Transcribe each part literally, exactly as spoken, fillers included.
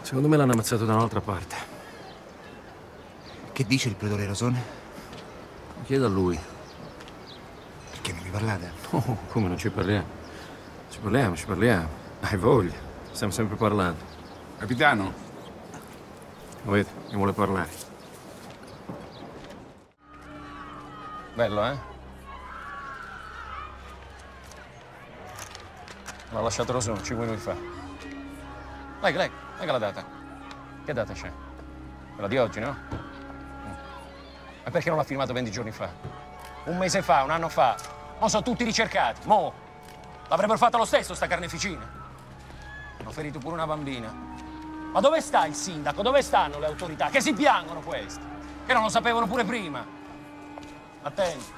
Secondo me l'hanno ammazzato da un'altra parte. Che dice il pretore Rosone? Chiedo a lui. Perché non mi parlate? Oh, come non ci parliamo? Ci parliamo, ci parliamo. Hai voglia. Stiamo sempre parlando. Capitano. Lo vedi, mi vuole parlare. Bello, eh? L'ha lasciato Rosone cinque minuti fa. Legga, legga, legga la data. Che data c'è? Quella di oggi, no? Ma perché non l'ha firmato venti giorni fa? Un mese fa, un anno fa. Mo sono tutti ricercati. Mo l'avrebbero fatta lo stesso, sta carneficina. Hanno ferito pure una bambina. Ma dove sta il sindaco? Dove stanno le autorità? Che si piangono questi? Che non lo sapevano pure prima. Attenti.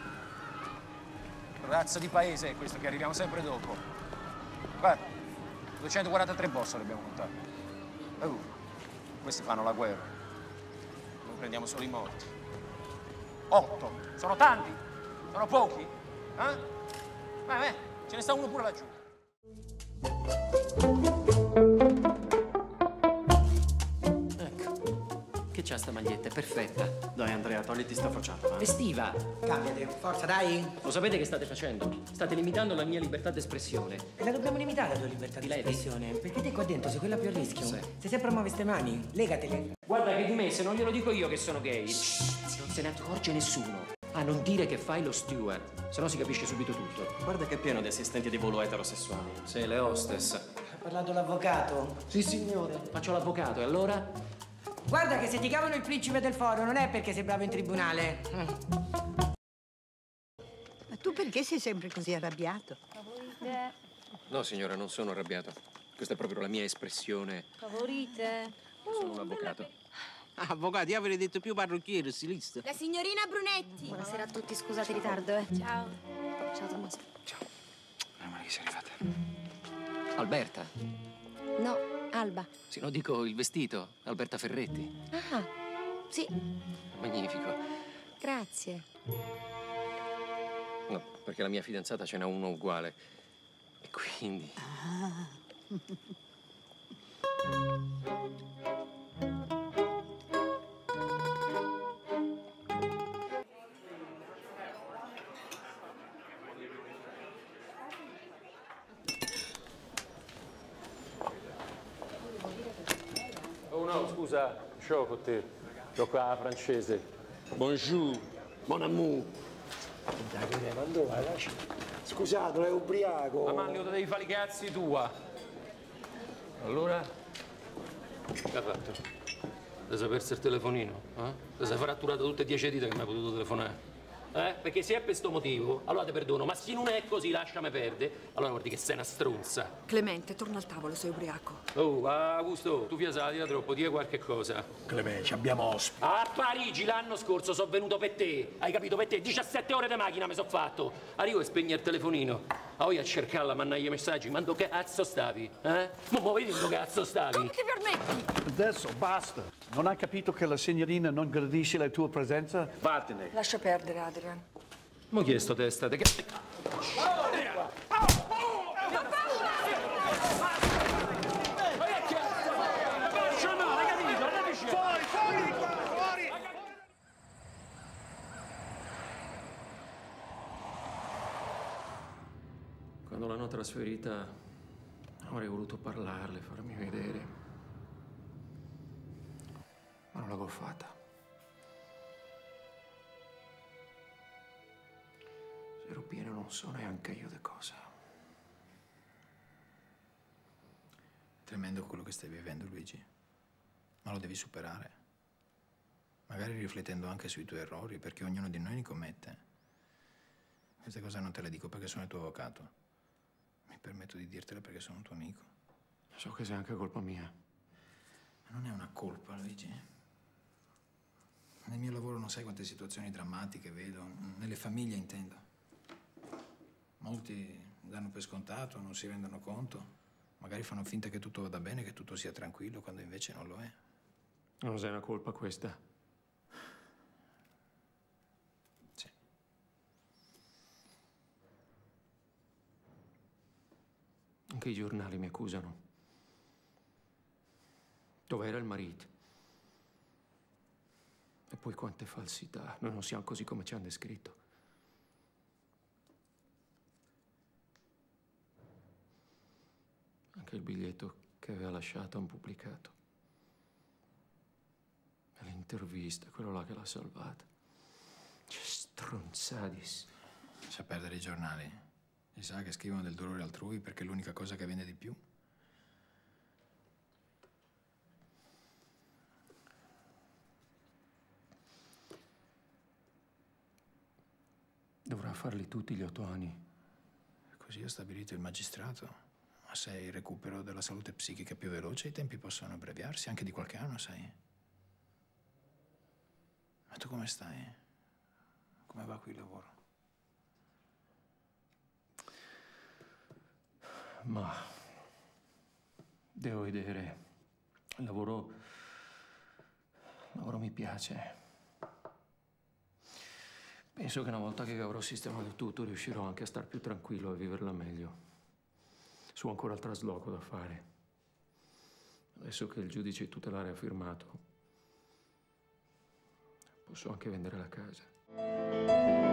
Razza di paese è questo, che arriviamo sempre dopo. Guarda, duecentoquarantatré boss li abbiamo contati. Uh, questi fanno la guerra. Noi prendiamo solo i morti. Otto. Sono tanti? Sono pochi? Eh? Beh, beh, ce ne sta uno pure laggiù. Che c'ha sta maglietta? È perfetta. Dai Andrea, togliti sta facciata. Va. Estiva. Cambiati, forza, dai. Lo sapete che state facendo? State limitando la mia libertà d'espressione. E la dobbiamo limitare la tua libertà di espressione. Perché te qua dentro sei quella più a rischio. Sì. Se sempre muovi ste mani, legatele. Guarda che di me, se non glielo dico io che sono gay, shh, non se ne accorge nessuno. A non dire che fai lo steward, se no si capisce subito tutto. Guarda che è pieno di assistenti di volo eterosessuali. Sì, le hostess. Ha parlato l'avvocato. Sì, signore. Faccio l'avvocato, e allora? Guarda che se ti chiamano il principe del foro non è perché sei bravo in tribunale. Ma tu perché sei sempre così arrabbiato? Favorite? No, signora, non sono arrabbiato. Questa è proprio la mia espressione. Favorite? Sono un avvocato. Ah, avvocati, io avrei detto più parrucchiere, stilista. La signorina Brunetti. Buonasera a tutti, scusate il ritardo, eh. Ciao. Ciao, Tommaso. Ciao. Meno male che sei arrivata. Alberta? No, Alba. Sì, no, dico il vestito. Alberta Ferretti. Ah, sì. Magnifico. Grazie. No, perché la mia fidanzata ce n'ha uno uguale. E quindi... Ah. Oh no, scusa, show con te. Gioco qua francese. Bonjour, mon amour. Dai, ma dove vai? Scusate, è ubriaco. Ma Manlio, te devi fare i cazzi tua. Allora? Che ha fatto? Ti sei perso il telefonino? Eh? Ti sei fratturato tutte e dieci dita che mi hai potuto telefonare? Eh? Perché se è per questo motivo, allora ti perdono, ma se non è così, lasciami perdere, allora guardi che sei una stronza. Clemente, torna al tavolo, sei ubriaco. Oh, Augusto, tu fiasati da troppo, di qualche cosa. Clemente, abbiamo ospiti. A Parigi l'anno scorso sono venuto per te, hai capito? Per te, diciassette ore di macchina mi sono fatto. Arrivo e spegno il telefonino. A voi a cercarla, mandare i messaggi, ma dove cazzo stavi? Eh? Ma mo vedi dove cazzo stavi? Come ti permetti? Adesso basta. Non hai capito che la signorina non gradisce la tua presenza? Vattene. Lascia perdere, Adrian. Mo chi è sto testa? Che... Quando l'hanno trasferita avrei voluto parlarle, farmi vedere. Ma non l'avevo fatta. Se ero pieno non so neanche io di cosa. Tremendo quello che stai vivendo, Luigi. Ma lo devi superare. Magari riflettendo anche sui tuoi errori, perché ognuno di noi li commette. Queste cose non te le dico perché sono il tuo avvocato. Mi permetto di dirtele perché sono un tuo amico. So che sia anche colpa mia. Ma non è una colpa, Luigi. Nel mio lavoro non sai quante situazioni drammatiche vedo, nelle famiglie intendo. Molti danno per scontato, non si rendono conto. Magari fanno finta che tutto vada bene, che tutto sia tranquillo, quando invece non lo è. Non sei una colpa questa. Sì. Anche i giornali mi accusano. Dov'era il marito? E poi quante falsità. Noi non siamo così come ci hanno descritto. Anche il biglietto che aveva lasciato hanno pubblicato. E l'intervista, quello là che l'ha salvata. Che stronzadis. Lascia perdere i giornali. Si sa che scrivono del dolore altrui perché è l'unica cosa che vende di più. Dovrà farli tutti gli otto anni. Così ha stabilito il magistrato. Ma se il recupero della salute psichica è più veloce, i tempi possono abbreviarsi, anche di qualche anno, sai? Ma tu come stai? Come va qui il lavoro? Ma devo vedere. Il lavoro. Il lavoro mi piace. Penso che una volta che avrò sistemato tutto riuscirò anche a star più tranquillo e viverla meglio. Su ancora il trasloco da fare. Adesso che il giudice tutelare ha firmato, posso anche vendere la casa.